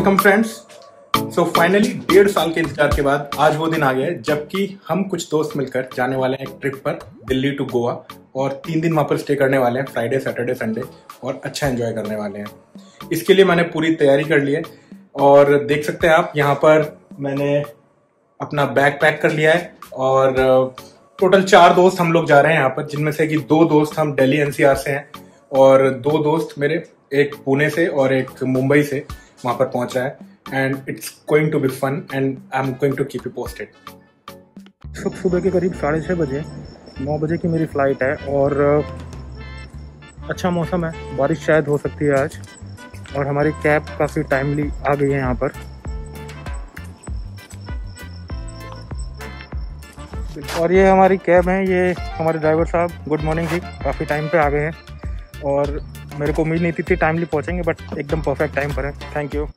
Welcome friends. So finally 1.5 साल के इंतजार के बाद आज वो दिन आ गया है जबकि हम कुछ दोस्त मिलकर जाने वाले हैं एक ट्रिप पर दिल्ली टू गोवा और 3 दिन वहां पर स्टे करने वाले हैं, फ्राइडे सैटरडे संडे, और अच्छा एंजॉय करने वाले हैं। इसके लिए मैंने पूरी तैयारी कर ली है और देख सकते हैं आप यहाँ पर मैंने अपना बैग पैक कर लिया है और टोटल 4 दोस्त हम लोग जा रहे हैं यहाँ पर, जिनमें से कि 2 दोस्त हम दिल्ली एनसीआर से हैं और 2 दोस्त मेरे, एक पुणे से और एक मुंबई से वहां पर पहुंच रहा है। And it's going to be fun and I am going to keep you posted. सुबह के करीब 6:30 बजे 9 बजे की मेरी फ़्लाइट है और अच्छा मौसम है, बारिश शायद हो सकती है आज, और हमारी कैब काफ़ी टाइमली आ गई है यहाँ पर। और ये हमारी कैब है, ये हमारे ड्राइवर साहब, गुड मॉर्निंग जी, काफ़ी टाइम पे आ गए हैं और मेरे को उम्मीद नहीं थी टाइमली पहुँचेंगे, बट एकदम परफेक्ट टाइम पर है। Thank you.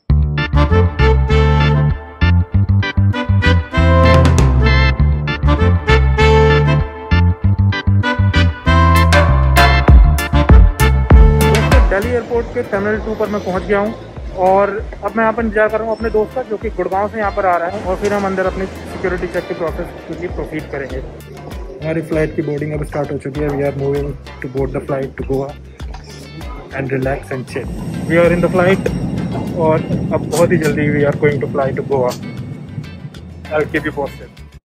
दिल्ली एयरपोर्ट के टर्मिनल 2 पर मैं पहुंच गया हूं और अब मैं यहाँ पर इंतजार कर रहा हूँ अपने दोस्त का, जो कि गुड़गांव से यहाँ पर आ रहा है, और फिर हम अंदर अपनी सिक्योरिटी चेक के प्रोसेस के लिए प्रोसीड करेंगे। हमारी फ्लाइट की बोर्डिंग अब स्टार्ट हो चुकी है। We are moving to board the flight to Goa and relax and chill. We are in the flight और अब बहुत ही जल्दी we are going to fly to Goa. I will keep you posted.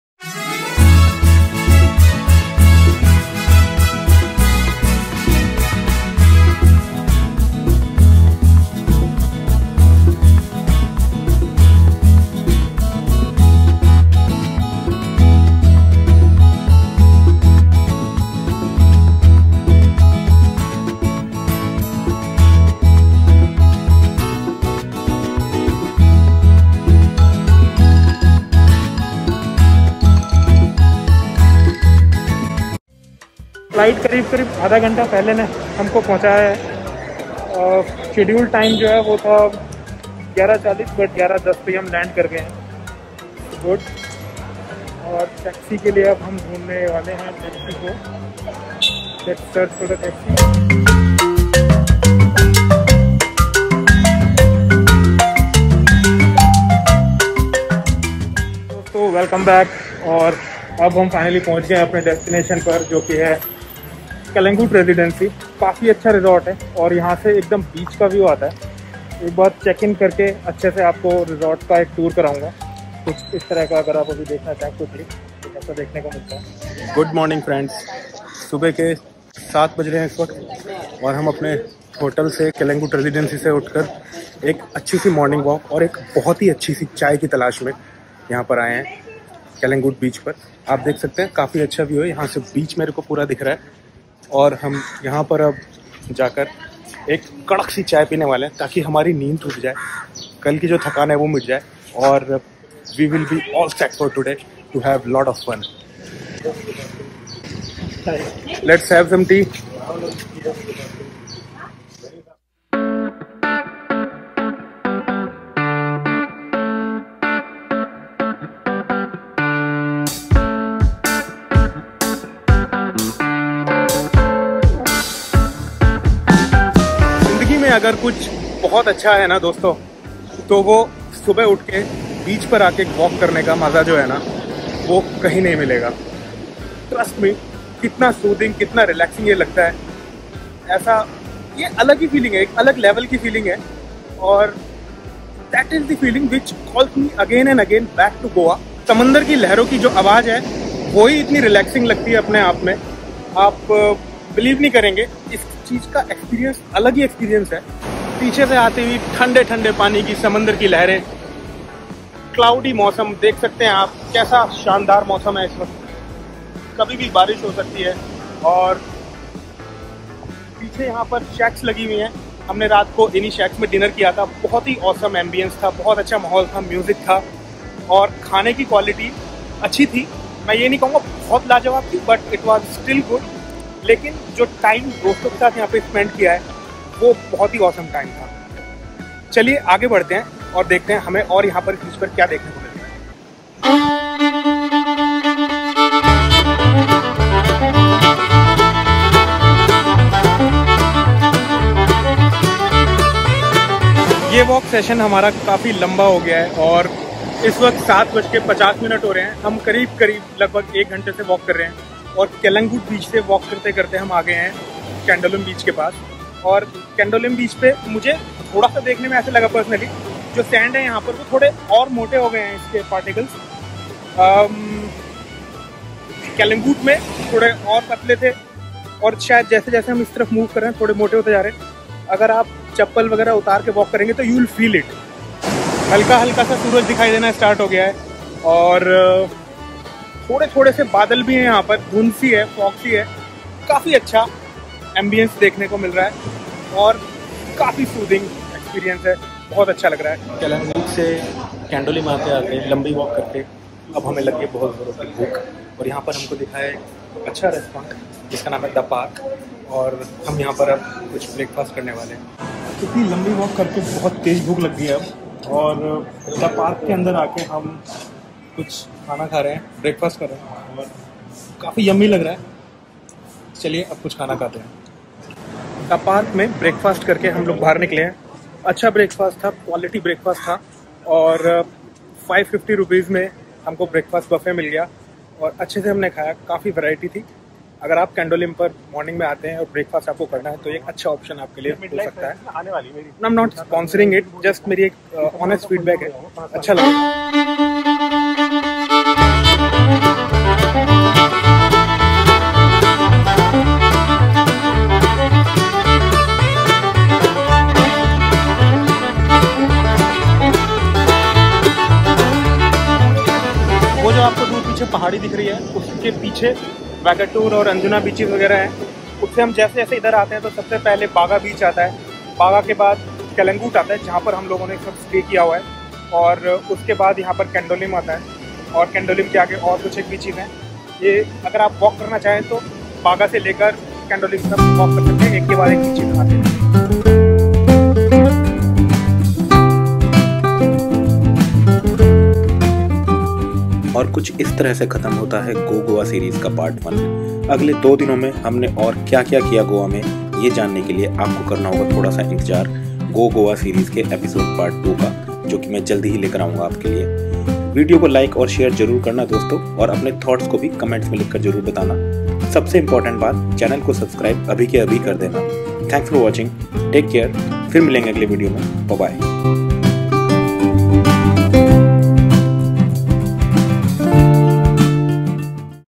Flight करीब आधा घंटा पहले ने हमको पहुंचाया है। शेड्यूल टाइम जो है वो था 11:40, बट 11:10 पे हम लैंड कर गए हैं। गुड। और टैक्सी के लिए अब हम ढूंढने वाले हैं टैक्सी को। Let's search for the taxi. तो वेलकम बैक, और अब हम फाइनली पहुंच गए अपने डेस्टिनेशन पर, जो कि है कलिंगुट रेजिडेंसी। काफ़ी अच्छा रिजॉर्ट है और यहाँ से एकदम बीच का व्यू आता है। एक बार चेक इन करके अच्छे से आपको रिजॉर्ट का एक टूर कराऊंगा, कुछ इस तरह का, अगर आप अभी देखना चाहें कुछ ऐसा देखने को मिलता है। Good morning friends. सुबह के 7 बज रहे हैं इस वक्त और हम अपने होटल से कलिंगुट रेजिडेंसी से उठकर एक अच्छी सी मॉर्निंग वॉक और एक बहुत ही अच्छी सी चाय की तलाश में यहाँ पर आए हैं कलिंगुट बीच पर। आप देख सकते हैं काफ़ी अच्छा व्यू है, यहाँ से बीच मेरे को पूरा दिख रहा है और हम यहाँ पर अब जाकर एक कड़क सी चाय पीने वाले हैं ताकि हमारी नींद टूट जाए, कल की जो थकान है वो मिट जाए, और we will be all set for today to have lot of fun. Let's have some tea. अगर कुछ बहुत अच्छा है ना दोस्तों, तो वो सुबह उठ के बीच पर आके वॉक करने का मज़ा जो है ना, वो कहीं नहीं मिलेगा। ट्रस्ट मी, कितना सूदिंग, कितना रिलैक्सिंग ये लगता है। ऐसा ये अलग ही फीलिंग है, एक अलग लेवल की फीलिंग है, और that is the feeling which calls me again and again back to Goa. समंदर की लहरों की जो आवाज़ है वो ही इतनी रिलैक्सिंग लगती है अपने आप में, आप बिलीव नहीं करेंगे। इस चीज़ का एक्सपीरियंस अलग ही एक्सपीरियंस है। पीछे से आती हुई ठंडे ठंडे पानी की समंदर की लहरें, क्लाउडी मौसम, देख सकते हैं आप कैसा शानदार मौसम है इस वक्त, कभी भी बारिश हो सकती है। और पीछे यहाँ पर शैक्स लगी हुई हैं, हमने रात को इन्हीं शैक्स में डिनर किया था। बहुत ही ऑसम एम्बियंस था, बहुत अच्छा माहौल था, म्यूज़िक था और खाने की क्वालिटी अच्छी थी। मैं ये नहीं कहूँगा बहुत लाजवाब थी, but it was still good. लेकिन जो टाइम दोस्तों के साथ यहाँ पे स्पेंड किया है वो बहुत ही ऑसम टाइम था। चलिए आगे बढ़ते हैं और देखते हैं हमें और यहाँ पर इस पर क्या देखने को मिलता है। ये वॉक सेशन हमारा काफ़ी लंबा हो गया है और इस वक्त 7:50 हो रहे हैं। हम करीब लगभग 1 घंटे से वॉक कर रहे हैं और केलंगुट बीच से वॉक करते करते हम आ गए हैं कैंडोलिम बीच के पास। और कैंडोलिम बीच पे मुझे थोड़ा सा देखने में ऐसे लगा पर्सनली, जो सैंड है यहाँ पर वो थोड़े और मोटे हो गए हैं इसके पार्टिकल्स। केलंगुट में थोड़े और पतले थे और शायद जैसे जैसे हम इस तरफ मूव कर रहे हैं थोड़े मोटे होते जा रहे हैं। अगर आप चप्पल वगैरह उतार के वॉक करेंगे तो यू विल फील इट। हल्का हल्का सा सूरज दिखाई देना स्टार्ट हो गया है और थोड़े थोड़े से बादल भी हैं यहाँ पर, धुंध सी है, फॉग सी है। काफ़ी अच्छा एम्बियंस देखने को मिल रहा है और काफ़ी सूदिंग एक्सपीरियंस है, बहुत अच्छा लग रहा है। केलंगुट से कैंडोलिम आते आते लंबी वॉक करके अब हमें लगी है बहुत ज़ोरों की भूख और यहाँ पर हमको दिखा है अच्छा रेस्टोरेंट जिसका नाम है द पार्क और हम यहाँ पर अब कुछ ब्रेकफास्ट करने वाले हैं। इतनी लंबी वॉक करके बहुत तेज़ भूख लग गई है अब और द पार्क के अंदर आके हम कुछ खाना खा रहे हैं, ब्रेकफास्ट कर रहे हैं और काफ़ी यम्मी लग रहा है। चलिए अब कुछ खाना खाते हैं। द पार्क में ब्रेकफास्ट करके हम लोग बाहर निकले हैं। अच्छा ब्रेकफास्ट था, क्वालिटी ब्रेकफास्ट था और 550 रुपीज़ में हमको ब्रेकफास्ट बफे मिल गया और अच्छे से हमने खाया, काफ़ी वैरायटी थी। अगर आप कैंडोलिम पर मॉर्निंग में आते हैं और ब्रेकफास्ट आपको करना है तो एक अच्छा ऑप्शन आपके लिए हो सकता है। I am not sponsoring it, just मेरी एक ऑनेस्ट फीडबैक है, अच्छा लगा। वो जो आपको दूर पीछे पहाड़ी दिख रही है उसके पीछे वैगाटूर और अंजुना बीचेस वगैरह हैं। उससे हम जैसे जैसे इधर आते हैं तो सबसे पहले बागा बीच आता है, बागा के बाद केलंगुट आता है जहाँ पर हम लोगों ने सब स्टे किया हुआ है और उसके बाद यहाँ पर कैंडोलिम आता है और कैंडोलिम के आगे और कुछ एक बीचेस हैं। ये अगर आप वॉक करना चाहें तो बागा से लेकर कैंडोलिम तक वॉक कर सकते हैं, एक के बाद एक बीचेस आते हैं। और कुछ इस तरह से ख़त्म होता है गो गोवा सीरीज़ का पार्ट 1। अगले 2 दिनों में हमने और क्या क्या किया गोवा में, ये जानने के लिए आपको करना होगा थोड़ा सा इंतज़ार गो गोवा सीरीज़ के एपिसोड पार्ट 2 का, जो कि मैं जल्दी ही लेकर आऊँगा आपके लिए। वीडियो को लाइक और शेयर जरूर करना दोस्तों और अपने थॉट्स को भी कमेंट्स में लिखकर जरूर बताना। सबसे इम्पॉर्टेंट बात, चैनल को सब्सक्राइब अभी के अभी कर देना। Thanks for watching, take care, फिर मिलेंगे अगले वीडियो में, बाय बाय।